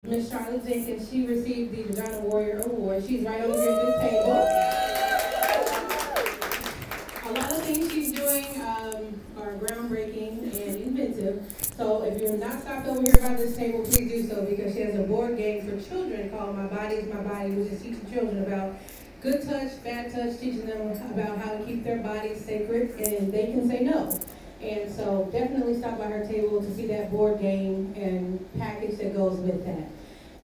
Miss Charlotte Jenkins. She received the Vagina Warrior Award. She's right over here at this table. A lot of things she's doing are groundbreaking and inventive. So if you're not stopped over here by this table, please do so, because she has a board game for children called My Body is My Body, which is teaching children about good touch, bad touch, teaching them about how to keep their bodies sacred and they can say no. And so definitely stop by her table to see that board game and package that goes with that.